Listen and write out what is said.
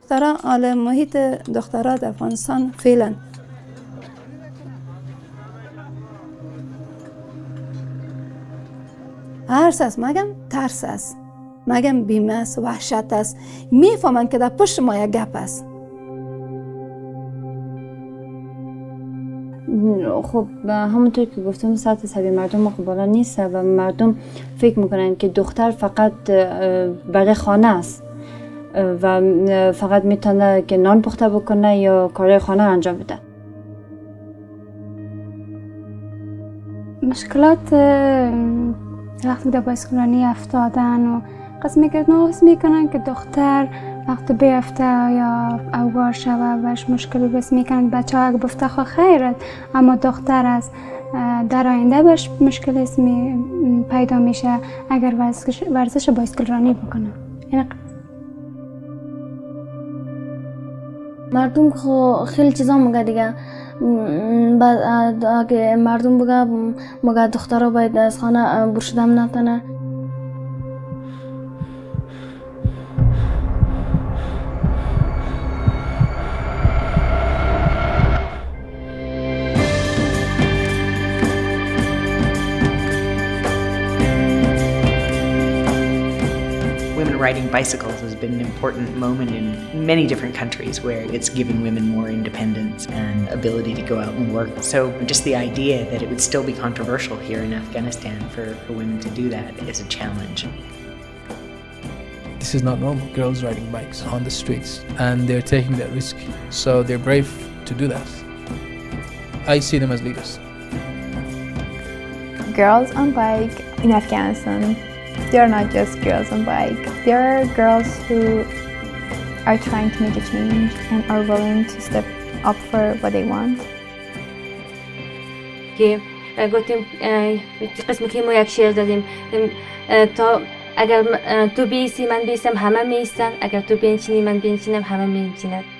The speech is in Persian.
دخترها حال محیط دخترها در افغانستان فعلا هرس است، مگم ترس است، مگم بیمه است، وحشت است. میفهمن که در پشت ما یک گپ است. خب همونطور که گفتم سطح سوی مردم بالا نیست و مردم فکر میکنن که دختر فقط برای خانه است و فقط میتونه که نان پخته بکنه یا کارهای خانه انجام بده. مشکلات وقتی در بایسکلانی افتادن و قسم میکنن که دختر وقتی بیفته یا اوار شوه بهش مشکلی بس میکنن. بچه ها اگه بفته خواه خیرت، اما دختر از در آینده بهش مشکل اسمی پیدا میشه اگر ورزش بایسکلرانی بکنه. مردم خیلی چیزا میگه دیگه. بعد اگه مردم بگه دخترها باید از خانه برشدم نتنه. Women riding bicycles has been an important moment in many different countries where it's given women more independence and ability to go out and work. So just the idea that it would still be controversial here in Afghanistan for women to do that is a challenge. This is not normal, girls riding bikes on the streets, and they're taking that risk. So they're brave to do that. I see them as leaders. Girls on bike in Afghanistan, they are not just girls on bike. They are girls who are trying to make a change and are willing to step up for what they want. که گفتیم قسمی که ما یک شعر دادیم تا اگر تو بیستی من بیستم همه میستن، اگر تو بنشینی من بنشینم همه میشینن.